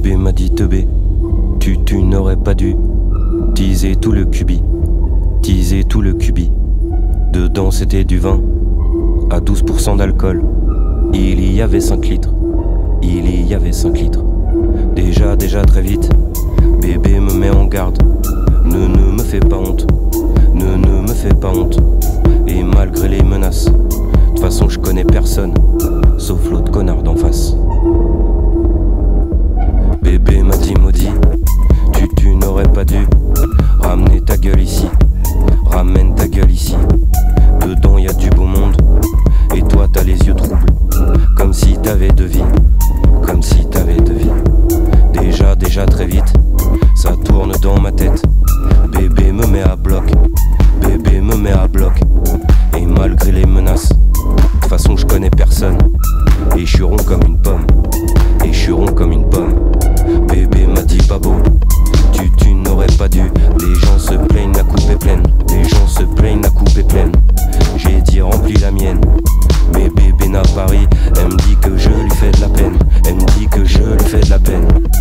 Bébé m'a dit teubé, tu n'aurais pas dû teaser tout le cubi, teaser tout le cubi. Dedans c'était du vin à 12% d'alcool. Il y avait 5 litres, il y avait 5 litres. Déjà très vite, bébé me met en garde. Ne me fais pas honte, ne me fais pas honte. Et malgré les menaces, de toute façon je connais personne, sauf l'autre connard d'en face. Bébé m'a dit maudit, tu n'aurais pas dû ramener ta gueule ici, ramène ta gueule ici. Dedans y a du beau monde, et toi t'as les yeux troubles, comme si t'avais de vie, comme si t'avais de vie. Déjà très vite, ça tourne dans ma tête. Bébé me met à bloc, bébé me met à bloc. Et malgré les menaces, de toute façon je connais personne. Et je suis rond comme une pomme, et je suis rond comme une pomme. Bébé m'a dit pas beau, tu n'aurais pas dû. Les gens se plaignent, la coupe est pleine. Les gens se plaignent, la coupe est pleine. J'ai dit remplis la mienne. Mais bébé n'a pas ri, elle me dit que je lui fais de la peine. Elle me dit que je lui fais de la peine.